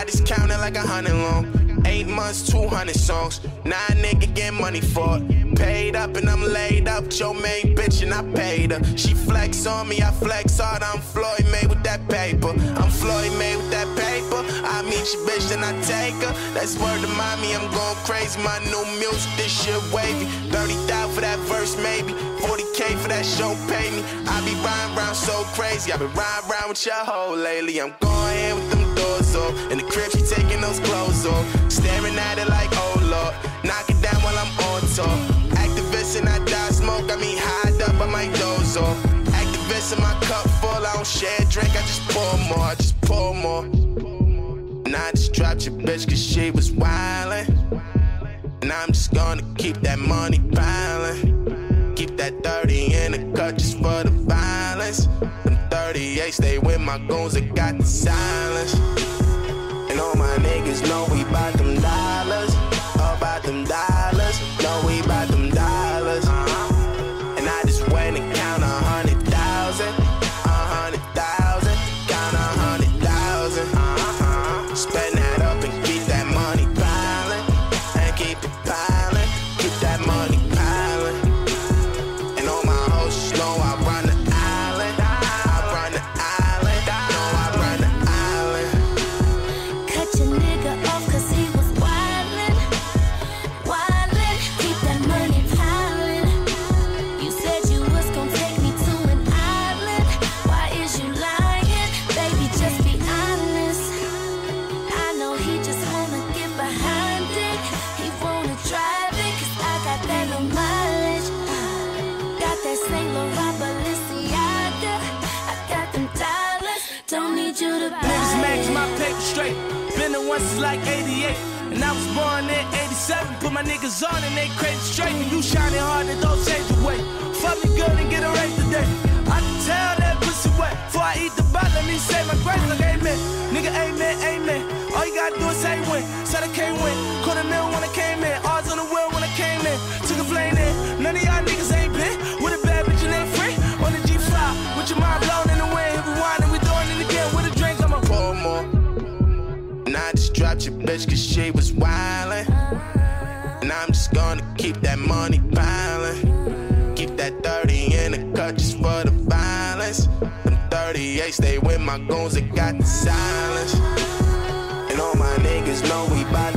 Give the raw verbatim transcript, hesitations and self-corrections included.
I just counted like a hundred long. Eight months, two hundred songs. Now a nigga get money for it. Paid up and I'm laid up with your main bitch and I paid her. She flex on me, I flex hard. I'm Floyd made with that paper. I'm Floyd made with that paper. I meet your bitch then I take her. That's word to mommy, I'm going crazy. My new music, this shit wavy. thirty thousand for that verse maybe. forty K for that show pay me. I be riding around so crazy. I been riding around with your hoe lately. I'm going in with them doors off. In the crib, she taking those clothes off. Staring at it like, oh Lord. Knock it down while I'm on tour. Activist and I die smoke. I mean, hide up, I might doze off. Activist in my cup full. I don't share drink, I just pour more. I just pour more. And I just dropped your bitch cause she was wildin'. And I'm just gonna keep that money piling. Keep that thirty in the cut just for the violence. Them thirty-eight stay with my goons that got the silence. And all my niggas know we bout them dollars. All about them dollars. Know we bout them dollars. Uh-huh. And I just went and count a hundred thousand. A hundred thousand. Count a hundred thousand. Uh-huh. Spend that up and keep that money piling. And keep it piling. Keep that money piling. And all my hoes just know I run the island. I run the island. Know I run the island. Cut your nigga off cause he was wildin'. Wildin'. Keep that money piling. You said you was gon' take me to an island. Why is you lying? Baby, just be honest. I know he just wanna get behind it. He wanna drive it cause I got that little mileage. Got that Saint Laurent Balenciaga. I got them dollars. Don't need you to buy Niggas max it. my paper straight. Been there once since like eighty-eight. And I was born in eighty-seven. Put my niggas on and they crazy straight. And you shining hard and don't change the way. Fuck me good and get a raise today. I can tell that pussy wet. Before I eat the bite, let me say my grace like amen. Nigga, amen, amen. All you gotta do is say win. Said I can't win. Quarter mil when I came in. Odds on the wheel when I came in. Took a plane in. None of y'all niggas ain't been. With a bad bitch and ain't free. On the G five. With your mind blown in the wind. If we wine and we doing it again. With a drink, I'ma Pour more. And I just dropped your bitch cause she was wildin'. And I'm just gonna keep that money piling. Keep that thirty in the cut just for the violence. Them thirty-eight stay with my goons that got the silence. And all my niggas know we bout